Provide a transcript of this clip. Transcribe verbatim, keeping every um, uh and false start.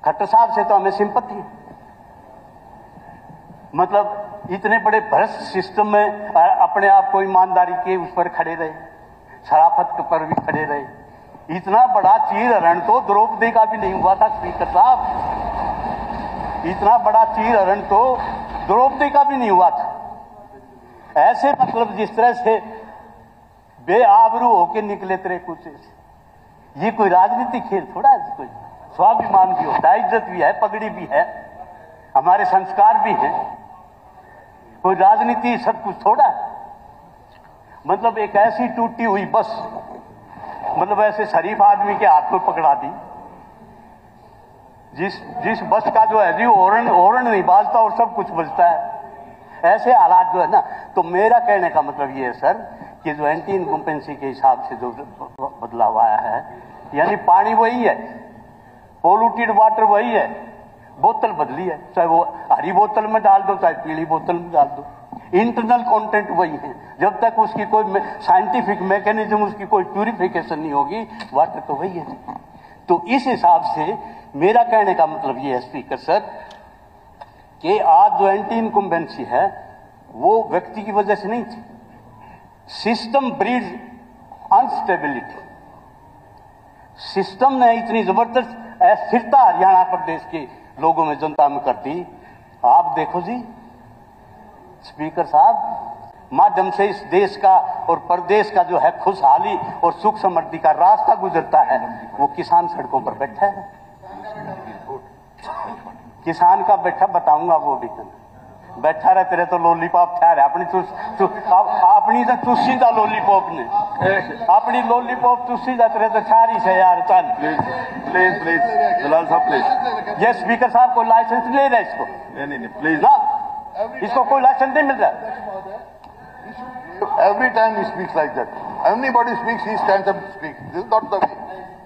खट्टर साहब से तो हमें सिंपत्ति है। मतलब इतने बड़े भ्रष्ट सिस्टम में अपने आप को ईमानदारी के उस पर खड़े रहे, शराफत पर भी खड़े रहे। इतना बड़ा चीर हरण तो द्रौपदी का भी नहीं हुआ था स्पीकर साहब, इतना बड़ा चीर हरण तो द्रौपदी का भी नहीं हुआ था। ऐसे मतलब जिस तरह से बेआबरू होके निकले तेरे कुछ, ये कोई राजनीतिक खेल थोड़ा है। कोई स्वाभिमान भी होता है, इज्जत भी है, पगड़ी भी है, हमारे संस्कार भी हैं। कोई राजनीति सब कुछ थोड़ा है। मतलब एक ऐसी टूटी हुई बस, मतलब ऐसे शरीफ आदमी के हाथ में पकड़ा दी, जिस जिस बस का जो है जी हॉर्न हॉर्न नहीं बाजता और सब कुछ बजता है। ऐसे हालात जो है ना, तो मेरा कहने का मतलब ये है सर कि जो एंटी इनकम्पेंसी के हिसाब से जो बदलाव आया है, यानी पानी वही है, पोल्यूटेड वाटर वही है, बोतल बदली है, चाहे वो हरी बोतल में डाल दो चाहे पीली बोतल में डाल दो, इंटरनल कंटेंट वही है। जब तक उसकी कोई साइंटिफिक मैकेनिज्म, उसकी कोई प्यूरिफिकेशन नहीं होगी, वाटर तो वही है। तो इस हिसाब से मेरा कहने का मतलब ये है स्पीकर सर कि आज जो एंटी इनकम्बेंसी है वो व्यक्ति की वजह से नहीं थी। System breeds instability. सिस्टम ने इतनी जबरदस्त अस्थिरता हरियाणा प्रदेश के लोगों में, जनता में कर दी। आप देखो जी स्पीकर साहब, माध्यम से इस देश का और प्रदेश का जो है खुशहाली और सुख समृद्धि का रास्ता गुजरता है, वो किसान सड़कों पर बैठा है। किसान का बैठा बताऊंगा, वो भी बैठा रहे तेरे तो लॉलीपॉप ठहर है अपनी चुस, चु, अपनी तो चुस्सी था लॉलीपॉप ने, अपनी लॉलीपॉप चुस्सी जा तेरे तो छारी से यार। चल प्लीज प्लीज दलाल साहब प्लीज। ये स्पीकर साहब को लाइसेंस ले रहा है इसको? नहीं नहीं प्लीज ना, इसको कोई लाइसेंस नहीं मिल रहा। Every time he speaks like that, anybody speaks, he stands up to speak. This is not the way.